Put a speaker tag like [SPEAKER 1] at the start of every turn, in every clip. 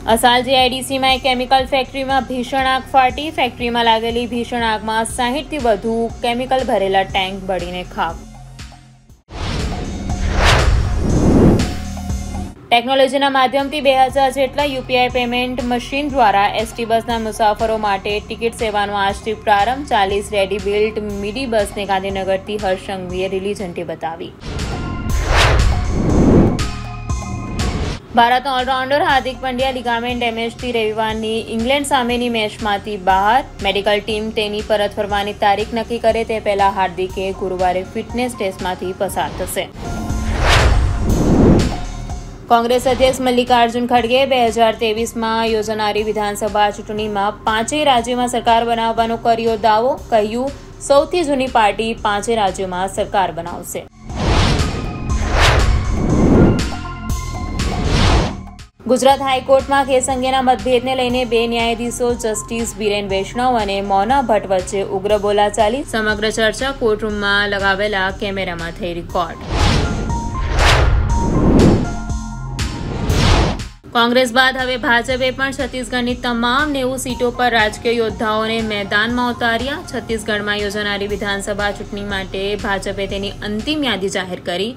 [SPEAKER 1] અસાલ જીઆઈડીસીમાં એક કેમિકલ ફેક્ટરીમાં ભીષણ આગ ફાટી. ફેક્ટરીમાં લાગેલી ભીષણ આગમાં 60થી વધુ કેમિકલ ભરેલા ટેન્ક બળીને ખાખ. ટેકનોલોજીના માધ્યમથી 2000 જેટલા યુપીઆઈ પેમેન્ટ મશીન દ્વારા એસટી બસના મુસાફરો માટે ટિકિટ સેવાનો આજથી પ્રારંભ. 40 રેડી બિલ્ટ મિડી બસને ગાંધીનગરથી હર્ષ સંઘવીએ લીલી ઝંડી બતાવી. ભારતનો ઓલરાઉન્ડર હાર્દિક પંડ્યા લિગામેન્ટ ડેમેજથી રવિવારની ઇંગ્લેન્ડ સામેની મેચમાંથી બહાર. મેડિકલ ટીમ તેની પરત ફરવાની તારીખ નક્કી કરે તે પહેલા હાર્દિકે ગુરુવારે ફિટનેસ ટેસ્ટમાંથી પસાર થશે. કોંગ્રેસ અધ્યક્ષ મલ્લિકાર્જુન ખડગે 2023માં યોજાનારી વિધાનસભા ચૂંટણીમાં 5 રાજ્યોમાં સરકાર બનાવવાનો કર્યો દાવો. કહ્યું, સૌથી જૂની પાર્ટી 5 રાજ્યોમાં સરકાર બનાવશે. ગુજરાત હાઈકોર્ટમાં કેસ અંગેના મતભેદને લઈને 2 ન્યાયાધીશો જસ્ટિસ બીરેન વૈષ્ણવ અને મૌના ભટ્ટ વચ્ચે ઉગ્ર બોલાચાલી. સમગ્ર ચર્ચા કોર્ટરૂમમાં લગાવેલા કેમેરામાં થઈ રેકોર્ડ. કોંગ્રેસ બાદ હવે ભાજપે પણ છત્તીસગઢની તમામ 90 સીટો પર રાજકીય યોદ્ધાઓને મેદાનમાં ઉતાર્યા. છત્તીસગઢમાં યોજાનારી વિધાનસભા ચૂંટણી માટે ભાજપે તેની અંતિમ યાદી જાહેર કરી.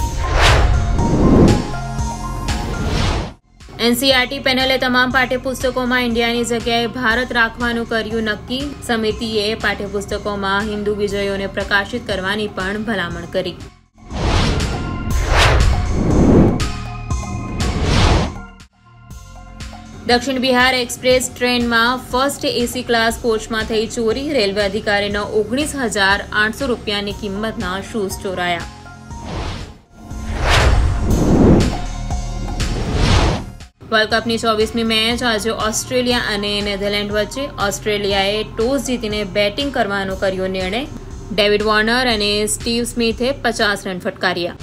[SPEAKER 1] એનસીઈઆરટી પેનલે તમામ પાઠ્યપુસ્તકોમાં ઇન્ડિયાની જગ્યાએ ભારત રાખવાનું કર્યું નક્કી. સમિતિએ પાઠ્યપુસ્તકોમાં હિન્દુ વિજયોને પ્રકાશિત કરવાની પણ ભલામણ કરી. દક્ષિણ બિહાર એક્સપ્રેસ ટ્રેનમાં ફર્સ્ટ એસી ક્લાસ કોચમાં થઈ ચોરી. રેલવે અધિકારીનો 19,800 રૂપિયાની કિંમતના શૂઝ ચોરાયા. વર્લ્ડ કપની 24મી મેચ આજે ઓસ્ટ્રેલિયા અને નેધરલેન્ડ વચ્ચે. ઓસ્ટ્રેલિયાએ ટોસ જીતીને બેટિંગ કરવાનો કર્યો નિર્ણય. ડેવિડ વોર્નર અને સ્ટીવ સ્મિથે 50 રન ફટકાર્યા.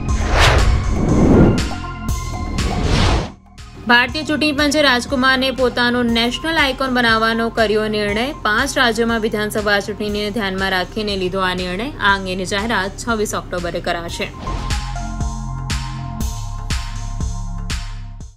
[SPEAKER 1] ભારતીય ચૂંટણી પંચે રાજકુમારને પોતાનો નેશનલ આઇકોન બનાવવાનો કર્યો નિર્ણય. 5 રાજ્યોમાં વિધાનસભા ચૂંટણીને ધ્યાનમાં રાખીને લીધો આ નિર્ણય. આ અંગેની જાહેરાત 26 ઓક્ટોબરે કરાશે.